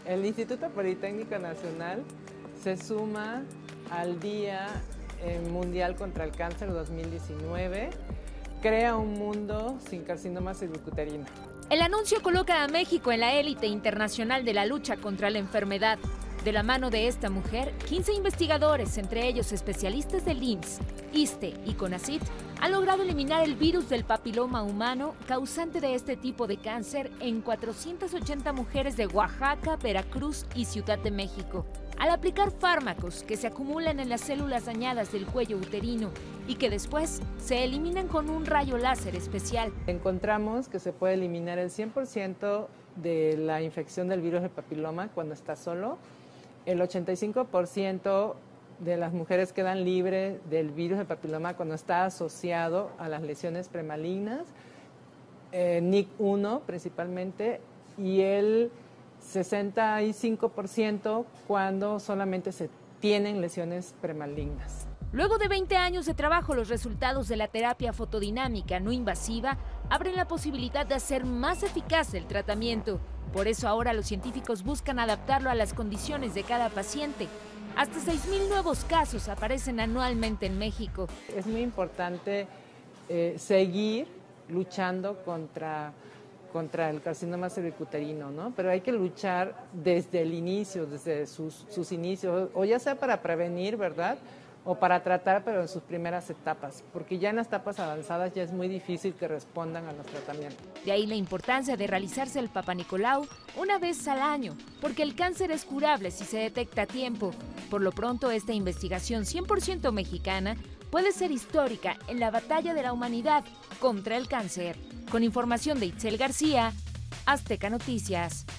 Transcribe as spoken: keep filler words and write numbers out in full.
El Instituto Politécnico Nacional se suma al Día Mundial contra el Cáncer dos mil diecinueve, crea un mundo sin carcinoma cervicuterino. El anuncio coloca a México en la élite internacional de la lucha contra la enfermedad. De la mano de esta mujer, quince investigadores, entre ellos especialistas del I M S S, ISSSTE y CONACYT, han logrado eliminar el virus del papiloma humano causante de este tipo de cáncer en cuatrocientas ochenta mujeres de Oaxaca, Veracruz y Ciudad de México. Al aplicar fármacos que se acumulan en las células dañadas del cuello uterino y que después se eliminan con un rayo láser especial. Encontramos que se puede eliminar el cien por ciento de la infección del virus del papiloma cuando está solo. El ochenta y cinco por ciento de las mujeres quedan libres del virus del papiloma cuando está asociado a las lesiones premalignas, eh, N I C uno principalmente, y el sesenta y cinco por ciento cuando solamente se tienen lesiones premalignas. Luego de veinte años de trabajo, los resultados de la terapia fotodinámica no invasiva abren la posibilidad de hacer más eficaz el tratamiento. Por eso ahora los científicos buscan adaptarlo a las condiciones de cada paciente. Hasta seis mil nuevos casos aparecen anualmente en México. Es muy importante eh, seguir luchando contra, contra el carcinoma cervicuterino, ¿no? Pero hay que luchar desde el inicio, desde sus, sus inicios, o ya sea para prevenir, ¿verdad?, o para tratar, pero en sus primeras etapas, porque ya en las etapas avanzadas ya es muy difícil que respondan a los tratamientos. De ahí la importancia de realizarse el Papa Nicolau una vez al año, porque el cáncer es curable si se detecta a tiempo. Por lo pronto, esta investigación cien por ciento mexicana puede ser histórica en la batalla de la humanidad contra el cáncer. Con información de Itzel García, Azteca Noticias.